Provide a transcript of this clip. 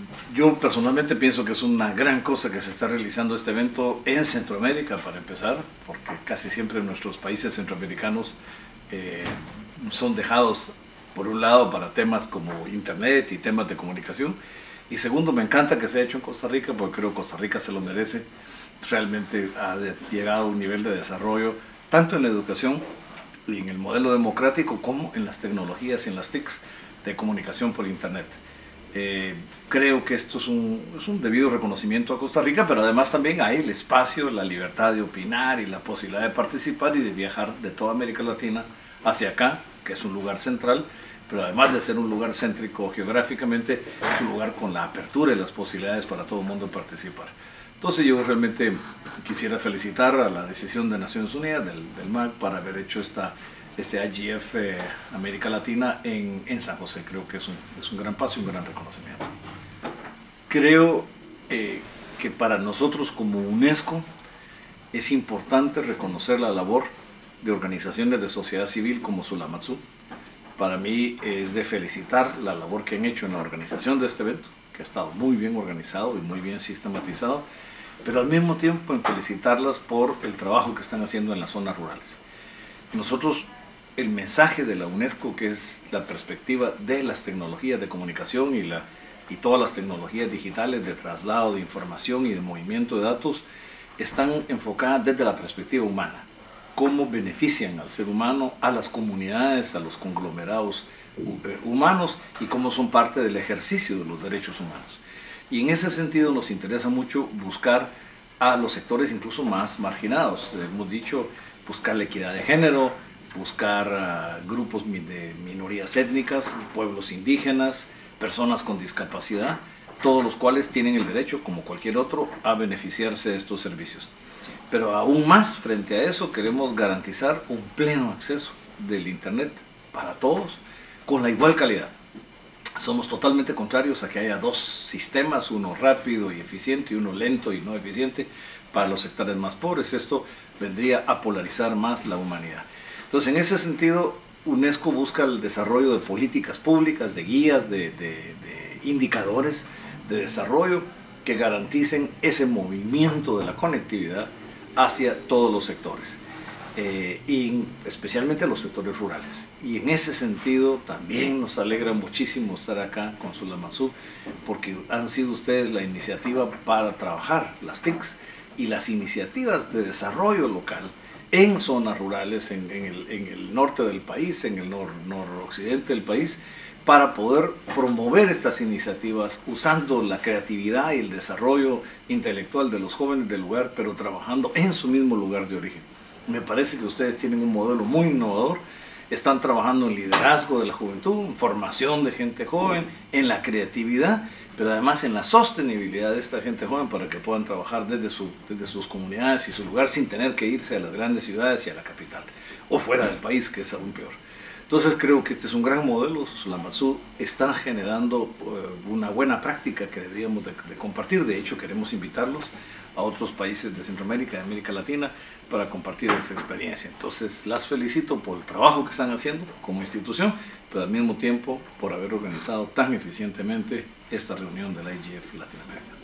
Yo personalmente pienso que es una gran cosa que se está realizando este evento en Centroamérica, para empezar, porque casi siempre nuestros países centroamericanos son dejados por un lado para temas como internet y temas de comunicación, y segundo, me encanta que se haya hecho en Costa Rica, porque creo que Costa Rica se lo merece. Realmente ha llegado a un nivel de desarrollo tanto en la educación y en el modelo democrático como en las tecnologías y en las TICs de comunicación por internet. Creo que esto es un debido reconocimiento a Costa Rica, pero además también hay el espacio, la libertad de opinar y la posibilidad de participar y de viajar de toda América Latina hacia acá, que es un lugar central, pero además de ser un lugar céntrico geográficamente, es un lugar con la apertura y las posibilidades para todo el mundo participar. Entonces yo realmente quisiera felicitar a la decisión de Naciones Unidas, del MAC, para haber hecho este IGF América Latina en San José. Creo que es un gran paso y un gran reconocimiento. Creo que para nosotros como UNESCO es importante reconocer la labor de organizaciones de sociedad civil como Sulamatsu. Para mí es de felicitar la labor que han hecho en la organización de este evento, que ha estado muy bien organizado y muy bien sistematizado, pero al mismo tiempo en felicitarlas por el trabajo que están haciendo en las zonas rurales. Nosotros, el mensaje de la UNESCO, que es la perspectiva de las tecnologías de comunicación y todas las tecnologías digitales de traslado de información y de movimiento de datos, están enfocadas desde la perspectiva humana. Cómo benefician al ser humano, a las comunidades, a los conglomerados humanos, y cómo son parte del ejercicio de los derechos humanos. Y en ese sentido nos interesa mucho buscar a los sectores incluso más marginados. Hemos dicho, buscar la equidad de género, buscar grupos de minorías étnicas, pueblos indígenas, personas con discapacidad, todos los cuales tienen el derecho, como cualquier otro, a beneficiarse de estos servicios. Pero aún más, frente a eso, queremos garantizar un pleno acceso del Internet para todos, con la igual calidad. Somos totalmente contrarios a que haya dos sistemas, uno rápido y eficiente y uno lento y no eficiente para los sectores más pobres. Esto vendría a polarizar más la humanidad. Entonces, en ese sentido, UNESCO busca el desarrollo de políticas públicas, de guías, de indicadores de desarrollo que garanticen ese movimiento de la conectividad hacia todos los sectores, y especialmente los sectores rurales. Y en ese sentido también nos alegra muchísimo estar acá con Sulamatsu, porque han sido ustedes la iniciativa para trabajar las TICs y las iniciativas de desarrollo local en zonas rurales, en el norte del país, en el noroccidente del país, para poder promover estas iniciativas usando la creatividad y el desarrollo intelectual de los jóvenes del lugar, pero trabajando en su mismo lugar de origen. Me parece que ustedes tienen un modelo muy innovador, están trabajando en liderazgo de la juventud, en formación de gente joven, en la creatividad, pero además en la sostenibilidad de esta gente joven para que puedan trabajar desde sus comunidades y su lugar sin tener que irse a las grandes ciudades y a la capital, o fuera del país, que es aún peor. Entonces creo que este es un gran modelo. Sulamatsu está generando una buena práctica que deberíamos de compartir. De hecho, queremos invitarlos a otros países de Centroamérica, de América Latina, para compartir esta experiencia. Entonces las felicito por el trabajo que están haciendo como institución, pero al mismo tiempo por haber organizado tan eficientemente esta reunión de la IGF Latinoamérica.